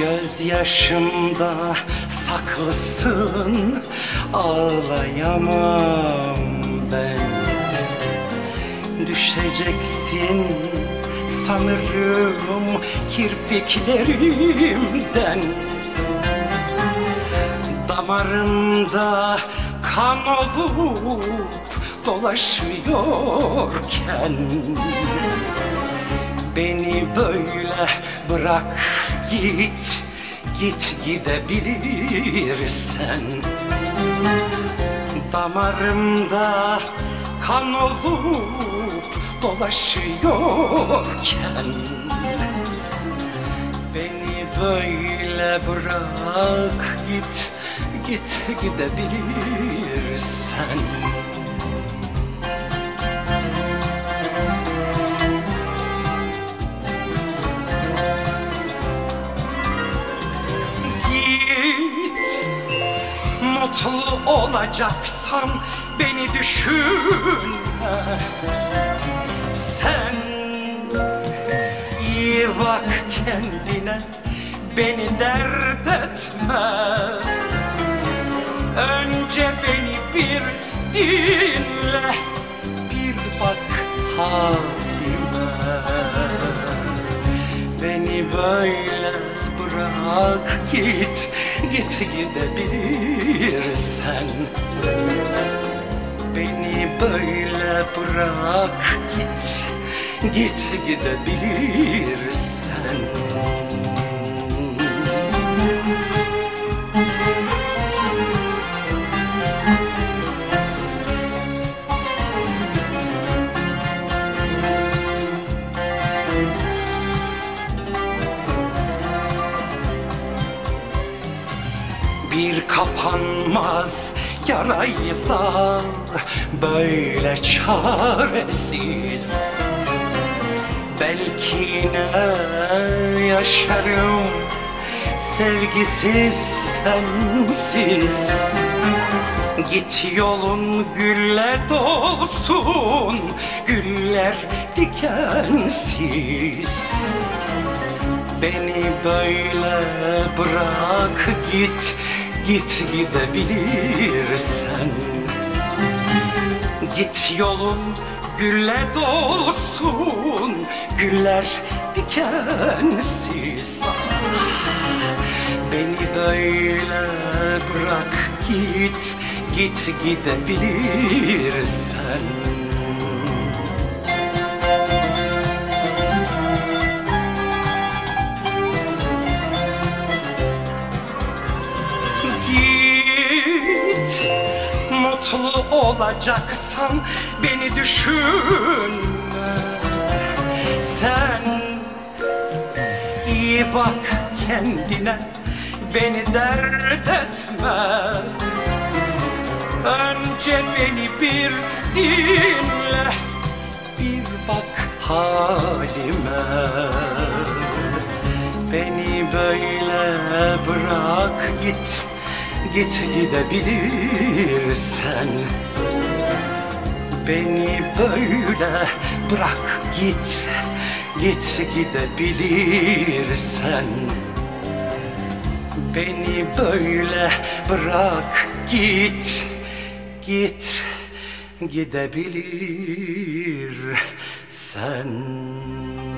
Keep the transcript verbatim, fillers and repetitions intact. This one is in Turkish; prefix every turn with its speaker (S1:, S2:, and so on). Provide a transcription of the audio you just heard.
S1: Gözyaşımda saklısın, ağlayamam ben. Düşeceksin sanırım kirpiklerimden. Damarımda kan olup dolaşıyorken beni böyle bırak git, git gidebilirsen. Damarımda kan olup dolaşıyorken beni böyle bırak git, git gidebilirsen. Mutlu olacaksan beni düşünme. Sen iyi bak kendine, beni dert etme. Önce beni bir dinle, bir bak halime. Beni böyle bırak git, git gidebilirsen. Beni böyle bırak git, git gidebilirsen. Bir kapanmaz yarayla böyle çaresiz. Belki yine yaşarım sevgisiz, sensiz. Git yolun gülle dolsun, güller dikensiz. Beni böyle bırak git, git gidebilirsen. Git yolun gülle dolsun, güller dikensiz. Beni böyle bırak git, git gidebilirsen. Mutlu olacaksan beni düşünme. Sen iyi bak kendine, beni dert etme. Önce beni bir dinle, bir bak halime. Beni böyle bırak git, git gidebilirsen. Beni böyle bırak git, git gidebilirsen. Beni böyle bırak git, git gidebilirsen.